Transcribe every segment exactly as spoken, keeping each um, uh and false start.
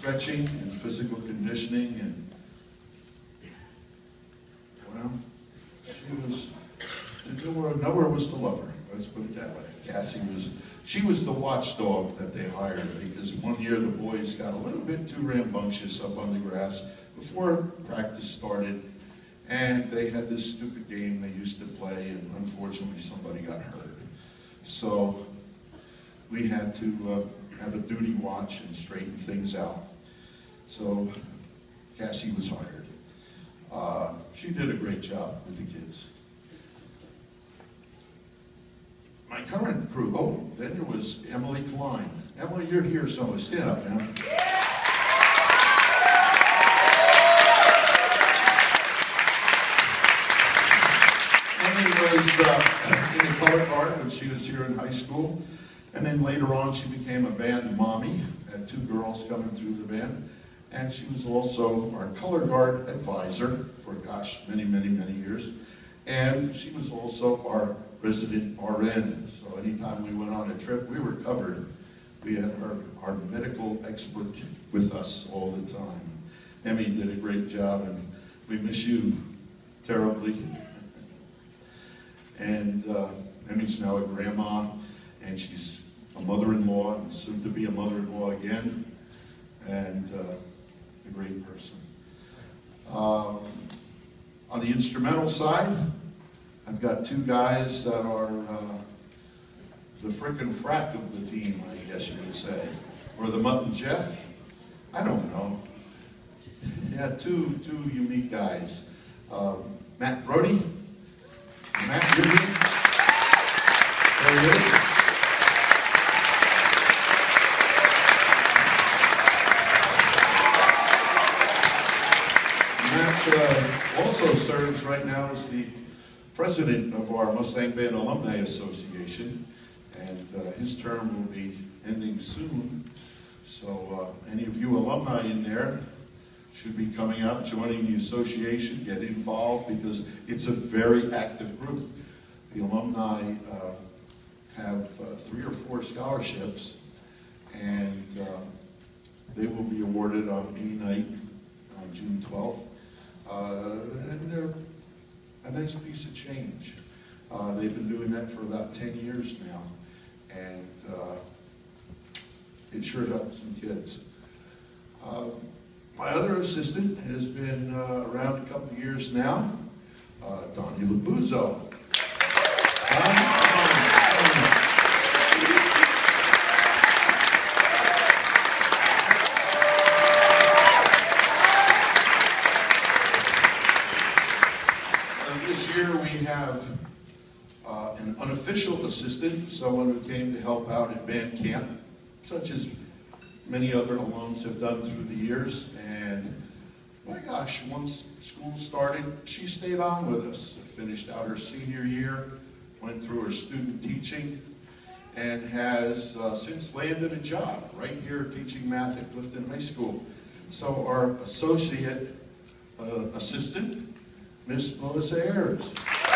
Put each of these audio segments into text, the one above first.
stretching and physical conditioning, and well, she was, nowhere, nowhere was to love her, let's put it that way. Cassie was, she was the watchdog that they hired, because one year the boys got a little bit too rambunctious up on the grass before practice started, and they had this stupid game they used to play, and unfortunately somebody got hurt. So we had to uh, have a duty watch and straighten things out. So Cassie was hired. Uh, she did a great job with the kids. My current crew, oh, then there was Emily Klein. Emily, you're here, so stand up now. Emily was uh, in the color guard when she was here in high school, and then later on she became a band mommy, had two girls coming through the band, and she was also our color guard advisor for, gosh, many, many, many years, and she was also our resident R N, so anytime we went on a trip, we were covered. We had our, our medical expert with us all the time. Emmy did a great job, and we miss you terribly. And uh, Emmy's now a grandma, and she's a mother-in-law, and soon to be a mother-in-law again, and uh, a great person. Um, on the instrumental side, I've got two guys that are uh, the frickin' frack of the team, I guess you would say. Or the Mutt and Jeff. I don't know. Yeah, two, two unique guys. Uh, Matt Brody. Matt, you're here. There he is. Matt uh, also serves right now as the president of our Mustang Band Alumni Association, and uh, his term will be ending soon. So uh, any of you alumni in there should be coming out, joining the association, get involved, because it's a very active group. The alumni uh, have uh, three or four scholarships, and uh, they will be awarded on A night on June twelfth. Uh, and they're a nice piece of change. Uh, they've been doing that for about ten years now, and uh, it sure helps some kids. Uh, my other assistant has been uh, around a couple of years now, uh, Donnie Labuzzo. Don, This year we have uh, an unofficial assistant, someone who came to help out at band camp, such as many other alums have done through the years. And my gosh, once school started, she stayed on with us. Finished out her senior year, went through her student teaching, and has uh, since landed a job right here teaching math at Clifton High School. So our associate uh, assistant, Miss Melissa Ayers.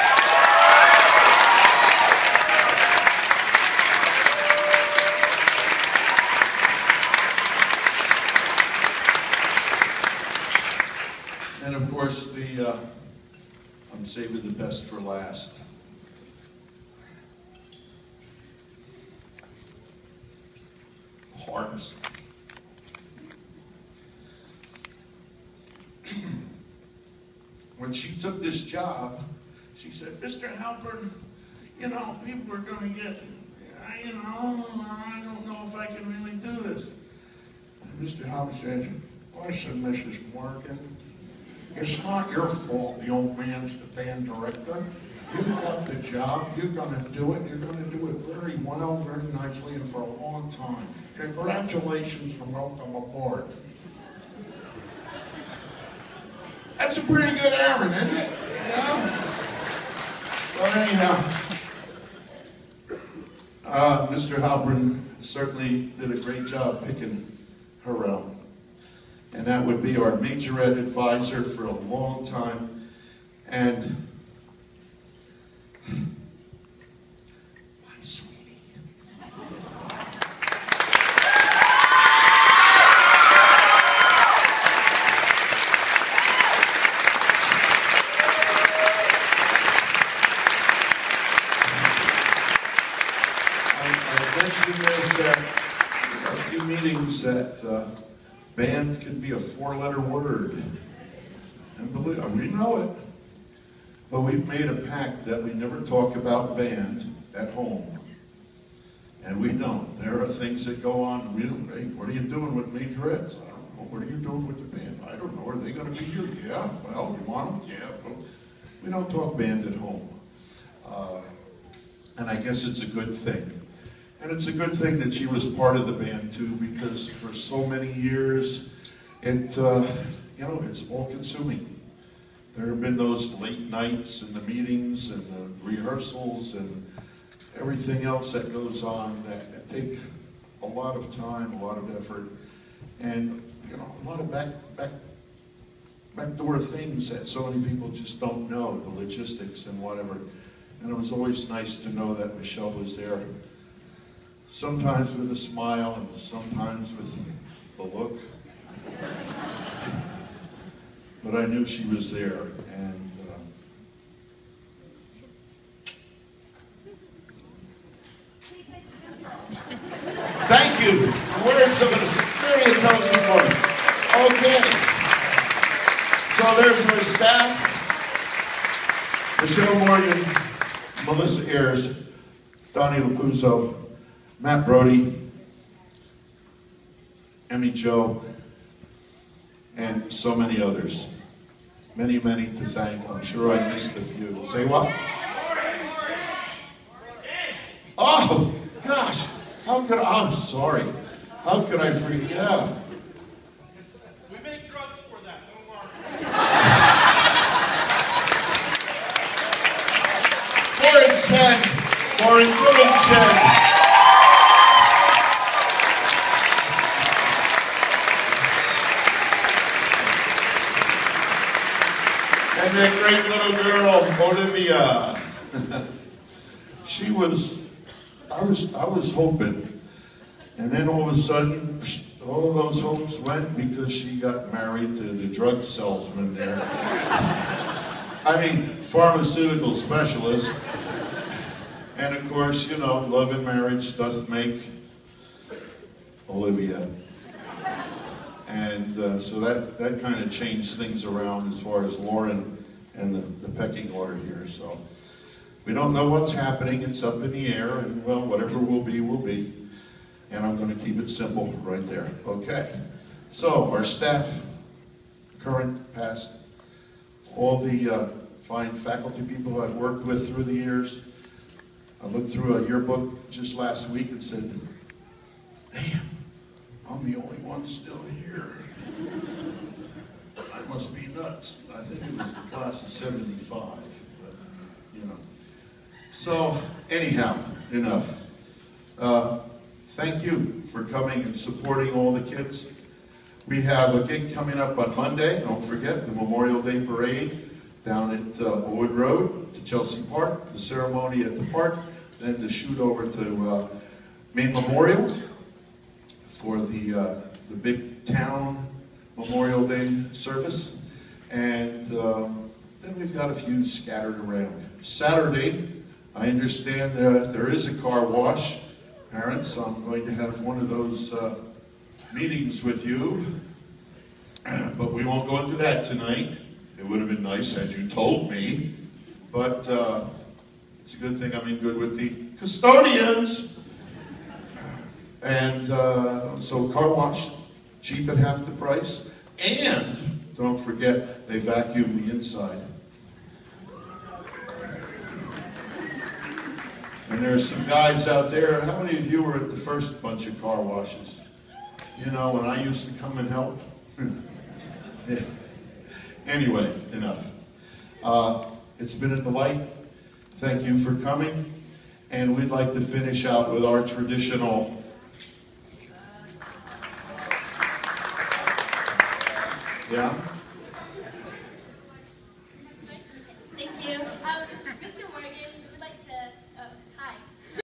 And of course, the uh, I'm saving the best for last. The hardest. When she took this job, she said, Mister Halpern, you know, people are going to get, you know, I don't know if I can really do this. And Mister Halpern said, listen, Missus Morgan, it's not your fault the old man's the band director. You got the job, you're going to do it, you're going to do it very well, very nicely, and for a long time. Congratulations and welcome aboard. That's a pretty good errand, isn't it? Yeah. Well, anyhow, uh, Mister Halpern certainly did a great job picking her out. And that would be our majorette advisor for a long time. And my sweetie. few meetings that uh, band can be a four-letter word. And believe we know it. But we've made a pact that we never talk about band at home. And we don't. There are things that go on. We don't, hey, what are you doing with majorettes? I don't know. What are you doing with the band? I don't know. Are they going to be here? Yeah. Well, you want them? Yeah. But we don't talk band at home. Uh, and I guess it's a good thing. And it's a good thing that she was part of the band too, because for so many years, it, uh, you know, it's all consuming. There have been those late nights and the meetings and the rehearsals and everything else that goes on that, that take a lot of time, a lot of effort, and you know, a lot of back back backdoor things that so many people just don't know, the logistics and whatever. And it was always nice to know that Michelle was there, sometimes with a smile and sometimes with the look. But I knew she was there, and uh, thank you. The words of a very intelligent woman. Okay. So there's our staff. Michelle Morgan, Melissa Ayers, Donnie Lapuzzo, Matt Brody, Emmy Joe, and so many others. Many, many to thank. I'm sure I missed a few. Say what? Oh, gosh. How could I? I'm sorry. How could I forget? Yeah. We make drugs for that. Don't worry. Warren Chen. Warren Dylan Chen. And that great little girl, Olivia. She was, I was, I was hoping. And then all of a sudden, all those hopes went because she got married to the drug salesman there. I mean, pharmaceutical specialist. And of course, you know, love and marriage doth make Olivia. And uh, so that, that kind of changed things around as far as Lauren and the, the pecking order here. So we don't know what's happening. It's up in the air, and well, whatever will be, will be. And I'm going to keep it simple right there. Okay. So our staff, current, past, all the uh, fine faculty people I've worked with through the years. I looked through a yearbook just last week and said, damn, I'm the only one still here. I must be nuts. I think it was the class of seventy-five, but, you know. So, anyhow, enough. Uh, thank you for coming and supporting all the kids. We have a gig coming up on Monday. Don't forget the Memorial Day Parade down at uh, Wood Road to Chelsea Park, the ceremony at the park, then the shoot over to uh, Main Memorial for the, uh, the big town Memorial Day service. And um, then we've got a few scattered around. Saturday, I understand that there is a car wash. Parents, I'm going to have one of those uh, meetings with you, but we won't go into that tonight. It would have been nice had you told me, but uh, it's a good thing I'm in good with the custodians. And uh, so car wash, cheap at half the price, and don't forget they vacuum the inside. And there's some guys out there. How many of you were at the first bunch of car washes? You know, when I used to come and help. Yeah. Anyway, enough. Uh, it's been a delight. Thank you for coming. And we'd like to finish out with our traditional yeah.